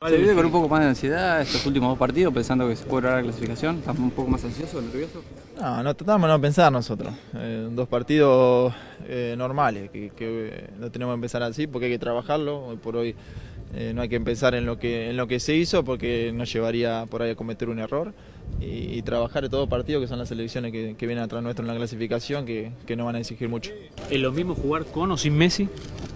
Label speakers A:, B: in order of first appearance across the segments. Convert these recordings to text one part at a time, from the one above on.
A: ¿Se vive con un poco más de ansiedad estos últimos dos partidos, pensando que se puede lograr la clasificación? ¿Estás un poco más ansioso, nervioso?
B: No, tratamos de no pensar nosotros. Dos partidos normales, que no tenemos que empezar así porque hay que trabajarlo. Hoy por hoy no hay que pensar en lo que se hizo porque nos llevaría por ahí a cometer un error. Y trabajar en todo partido, que son las selecciones que vienen atrás nuestro en la clasificación, que nos van a exigir mucho.
C: ¿Es lo mismo jugar con o sin Messi?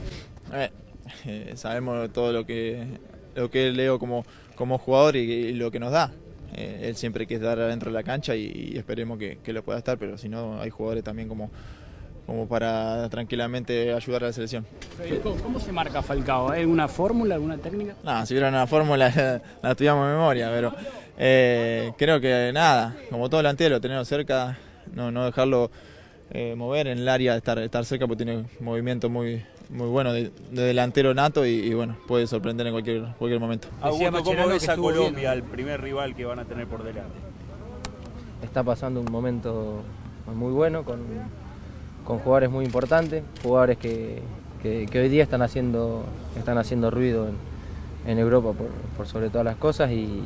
B: Sabemos todo lo que Leo como jugador y lo que nos da. Él siempre quiere estar adentro de la cancha y esperemos que lo pueda estar, pero si no hay jugadores también como para tranquilamente ayudar a la selección.
C: ¿Cómo se marca Falcao? ¿Hay una fórmula, alguna técnica?
B: No, si hubiera una fórmula la estudiamos de memoria, pero creo que nada, como todo delantero, tenerlo cerca, no dejarlo mover en el área, estar cerca porque tiene movimiento muy bueno de delantero nato y bueno, puede sorprender en cualquier momento.
D: Augusto, ¿cómo ves a Colombia, el primer rival que van a tener por delante?
E: Está pasando un momento muy bueno con jugadores muy importantes, jugadores que hoy día están haciendo ruido en Europa por sobre todas las cosas y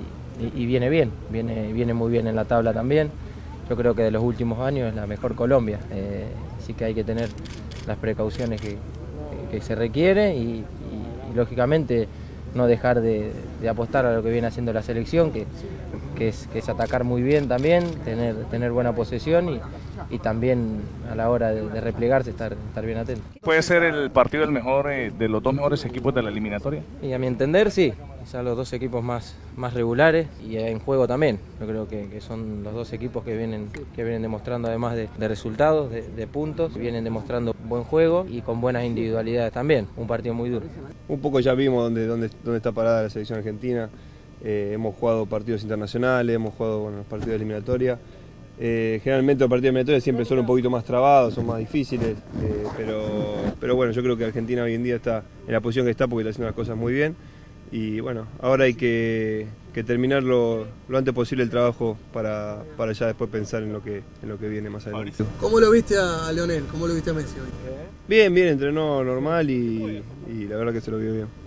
E: viene muy bien en la tabla también. Yo creo que de los últimos años es la mejor Colombia, así que hay que tener las precauciones que se requiere y lógicamente no dejar de apostar a lo que viene haciendo la selección, que es atacar muy bien también, tener buena posesión y también a la hora de replegarse estar bien atento.
F: ¿Puede ser el partido el mejor de los dos mejores equipos de la eliminatoria?
E: Y a mi entender sí, quizás los dos equipos más regulares y en juego también. Yo creo que son los dos equipos que vienen demostrando además de resultados, de puntos, vienen demostrando buen juego y con buenas individualidades también, un partido muy duro.
G: Un poco ya vimos dónde está parada la selección argentina, hemos jugado partidos internacionales, hemos jugado los partidos de eliminatoria. Generalmente los partidos de eliminatoria siempre son un poquito más trabados, son más difíciles, pero bueno, yo creo que Argentina hoy en día está en la posición que está porque está haciendo las cosas muy bien y bueno, ahora hay que terminar lo antes posible el trabajo para ya después pensar en lo que viene más adelante.
H: ¿Cómo lo viste a Lionel? ¿Cómo lo viste a Messi hoy?
G: Bien, entrenó normal y la verdad que se lo vio bien.